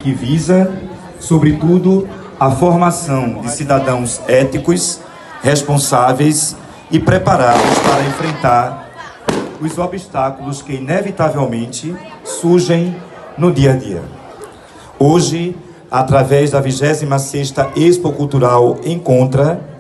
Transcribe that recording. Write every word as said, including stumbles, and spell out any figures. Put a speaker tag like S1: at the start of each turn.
S1: que visa, sobretudo, a formação de cidadãos éticos, responsáveis e preparados para enfrentar os obstáculos que inevitavelmente surgem no dia a dia. Hoje, através da vigésima sexta Expo Cultural Encontra,